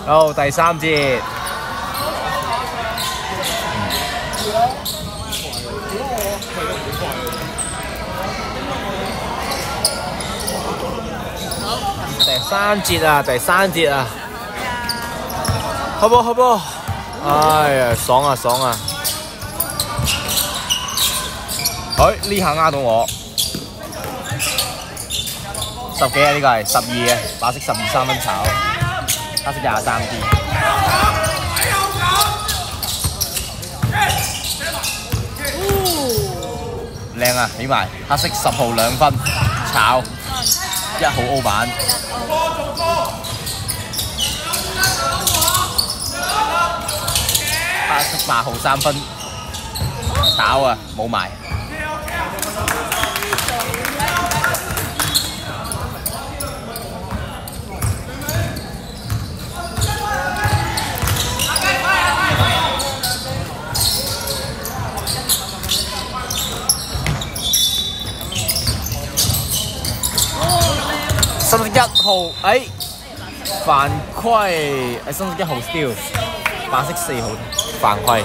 好，第3節。第3節啊，第3節啊，好不好不？哎呀，爽啊爽啊！哎，呢下呃到我，10幾啊？呢個係12嘅，白色12 3分炒，黑色23D。靚啊，起埋黑色10號2分炒，1號 O 版。黑色8號3分炒啊，冇埋。深色1號，哎，犯規，深色1號 steal， 白色4號犯規。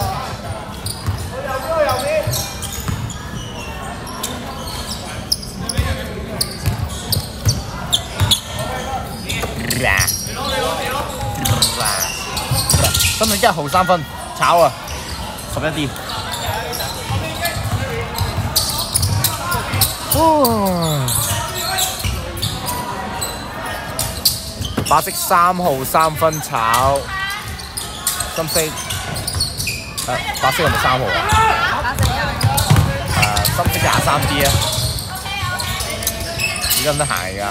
深色1號3分，炒啊，11D。白色3號3分炒，深色白色係咪3號啊？深色23D 啊，而家唔得閒而家，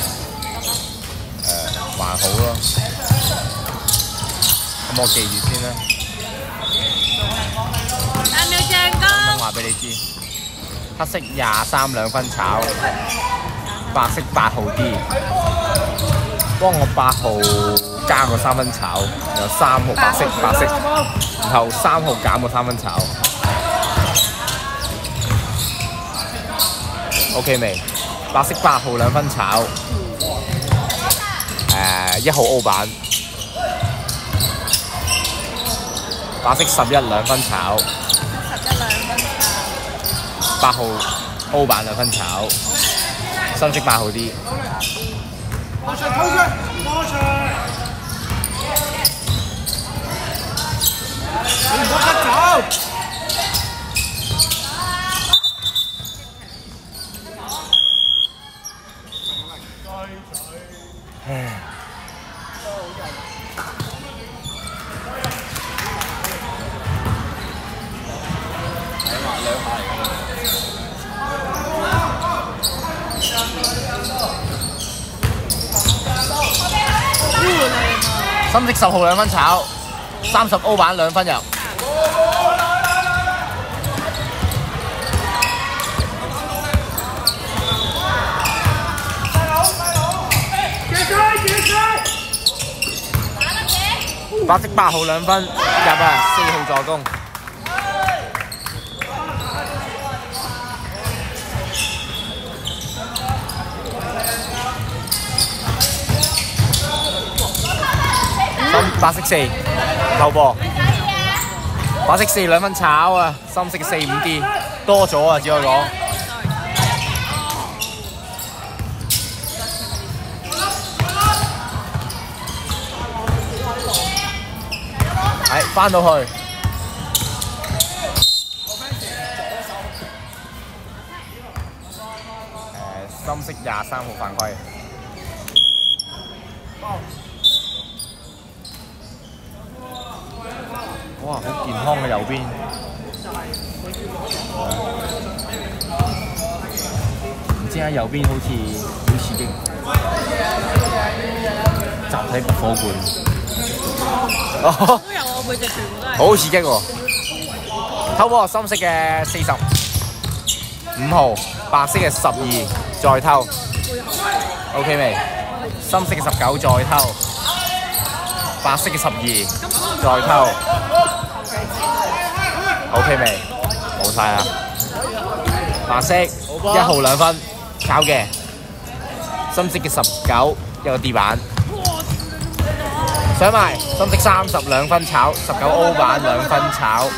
還好咯。咁我記住先啦。 5秒正功。 話俾你知，黑色23 2分炒，白色8號 D。幫我8號加個3分炒，然後3號白色，然後3號減個3分炒。OK 未？白色8號2分炒，1號 O 版，白色11 2分炒，8號 O 版2分炒，深色8號 D。 拖出！你唔好急走！ 深色10號2分炒，30 O 版2分入。白色8號2分入啊，4號助攻。白色4後波，白色4 2分炒啊，深色4 5D 多咗啊，只可以講。係翻到去，深色23號犯規。哇，好健康嘅右邊，唔知喺右邊好似好刺激，集體火罐， 都有我背脊全部都係。 好刺激喎！偷波深色嘅45號，白色嘅12再偷 ，OK 未？深色嘅19再偷，白色嘅12再偷。OK 未？冇晒啦！白色1號2分炒嘅，深色嘅19一個 D 板， 上埋深色30兩分炒，19 O 版2分炒。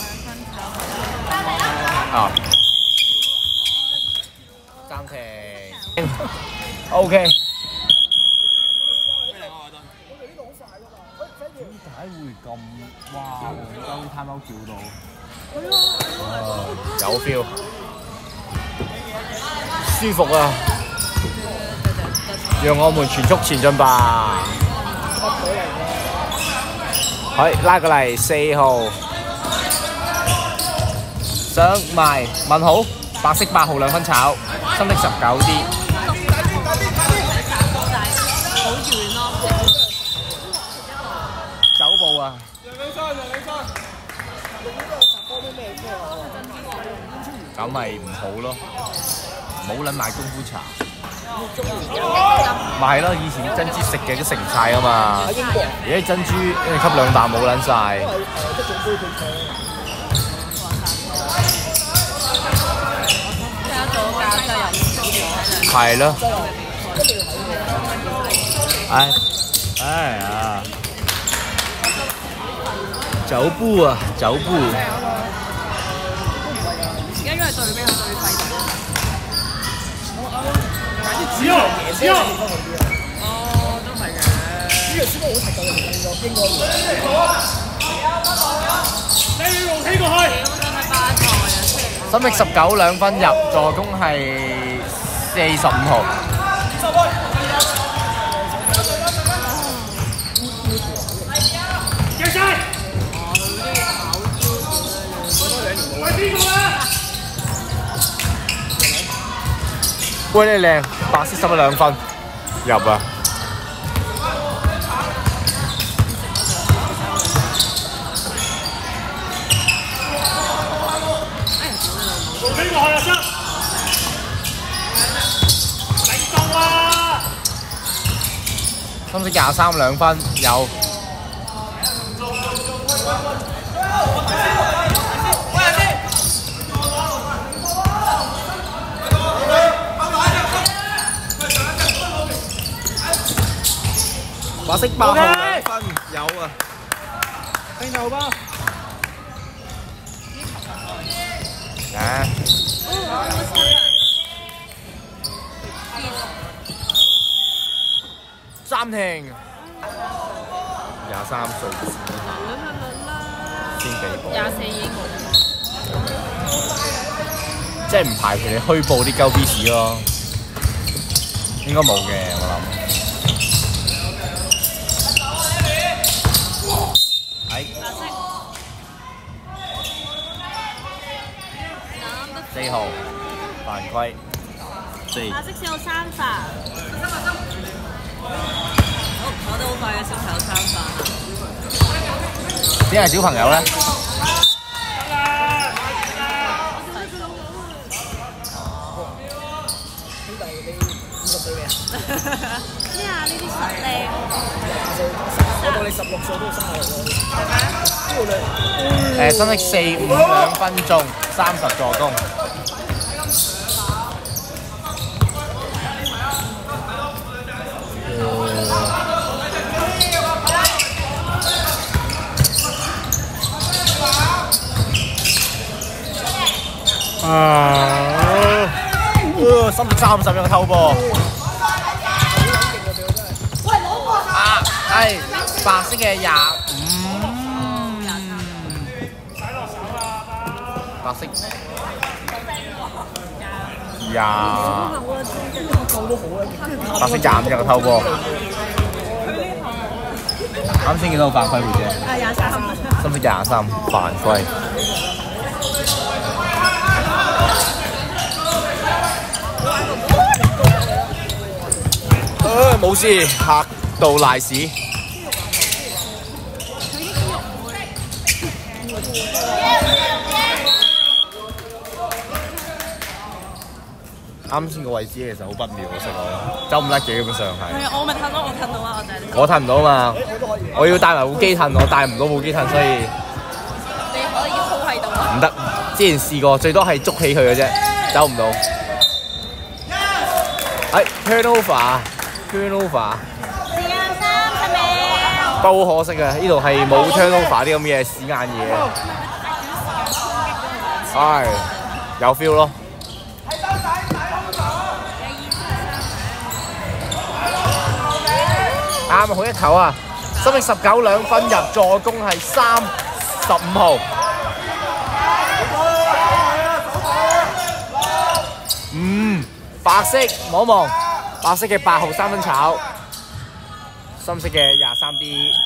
啊！暫停。OK。點解會咁？哇！夠 timeout 叫到。有 feel。舒服啊！讓我們全速前進吧。係拉過嚟4號，上埋問號，白色8號2分炒，深色19D。 好遠咯。 走步啊！咁咪唔好咯，唔好撚買功夫茶。咪係咯，以前啲珍珠食嘅都食唔晒啊嘛。而家珍珠一吸2啖冇撚晒。係咯。哎呀！走步啊，走步。 而家因為對比係對費。哦，都係嘅。呢個輸波好食㗎，應該會。你起過去。真係巴塞啊！ 深色19 2分入，助攻係45號。喂，你靚，白色11 2分入啊！ 呢個係啊，領導啊！ 深色23 2分有。白色8號2分有啊！ 定球吧。暫停。23歲之下先俾波。 24已經冇。 即係唔排除你虛報啲鳩 B 士咯，應該冇嘅我諗。4號犯規，4。 白色4號3罰。好，我都好快嘅小朋友3罰。 點係小朋友咧？ 咩啊？呢啲實靚。 我到你16歲都生日喎。 深色4 5 2分鐘，30助攻。深色30有個偷波。係白色嘅25。白色白色25有個偷波。啱先幾多犯規回啫？23。深色23犯規。冇事，嚇到賴屎。啱先個位置其實好不妙，我識我走唔甩嘅，基本上係。 係啊，我咪褪咯，我褪到啊，我就係。 我褪唔到嘛，我要帶埋部機褪，我帶唔到部機褪，所以。 你可以鋪喺度啊。 唔得，之前試過，最多係捉起佢嘅啫，走唔到。turnover。 時間30秒。 不過好可惜啊！呢度係冇 turnover 啲咁嘅屎眼嘢。唉，有 feel 咯。啱好一球啊！心力19 2分入，助攻係35號。白色望一望，白色嘅8號3分炒，深色嘅23D。